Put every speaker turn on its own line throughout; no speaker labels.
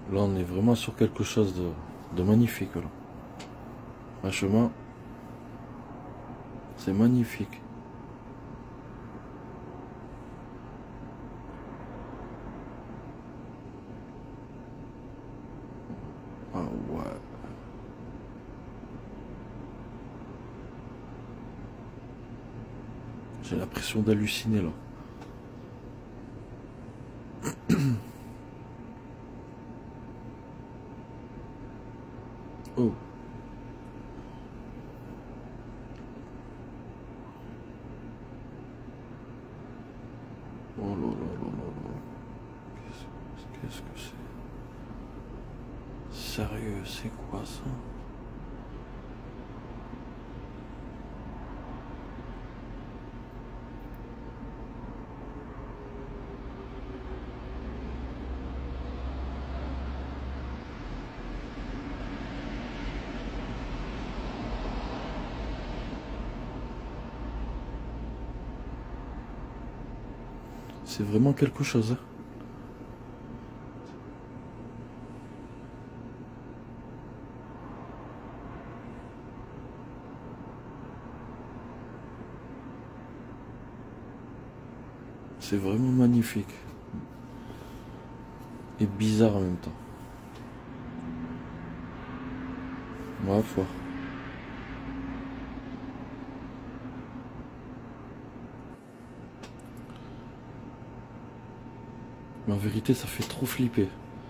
Là, on est vraiment sur quelque chose de magnifique. Là. Franchement, c'est magnifique. Ah ouais. J'ai l'impression d'halluciner là. Oh. Oh là là là là là. Qu'est-ce que c'est? Sérieux, c'est quoi ça? C'est vraiment quelque chose. C'est vraiment magnifique. Et bizarre en même temps. Ma foi. Mais en vérité, ça fait trop flipper.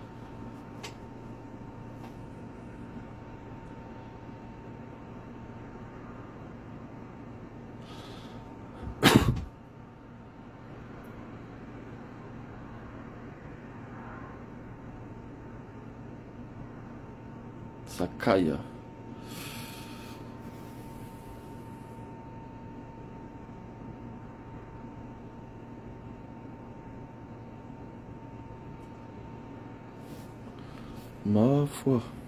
Ça caille. Ma foi.